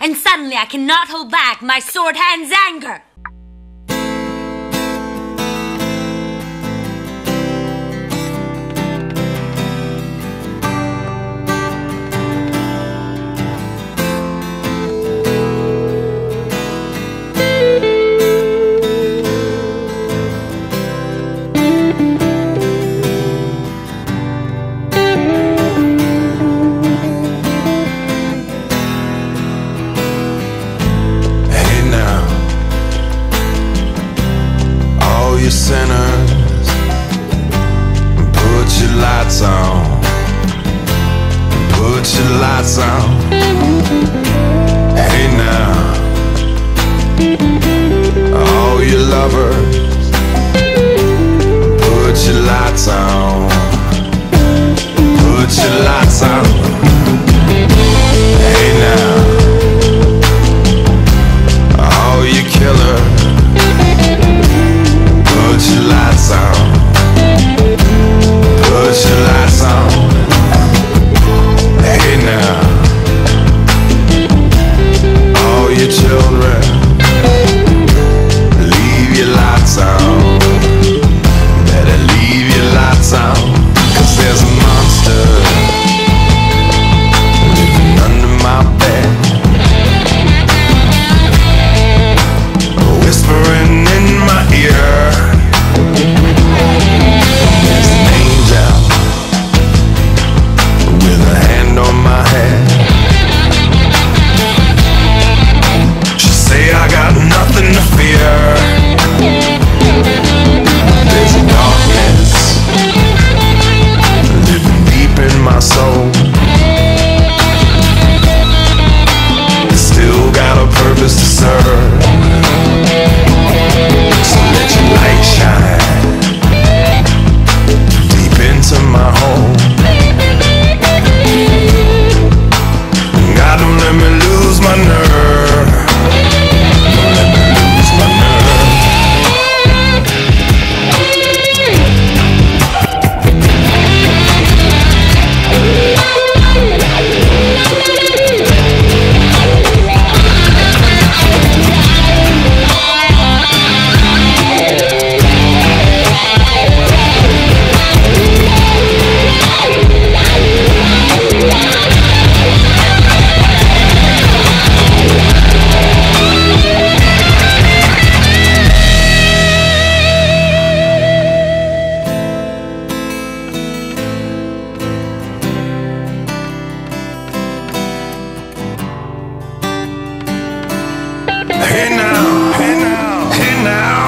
and suddenly I cannot hold back my sword hand's anger. Sinners, put your lights on, put your lights on. Hey now, all you lovers, put your lights on, put your lights on. Hey now, all you killers, put your lights on, put your lights on. Hey now, all your children, leave your lights on. Better leave your lights on, 'cause there's a monster living under my bed, whispering in my ear. There's an angel with a hand on my head. She say I got nothing to fear. There's a darkness living deep in my soul. It's still got a purpose to serve. So let your light shine deep into my home. God, don't let me lose my nerve. Don't let me lose my nerve. Hey now, hey now, hey now.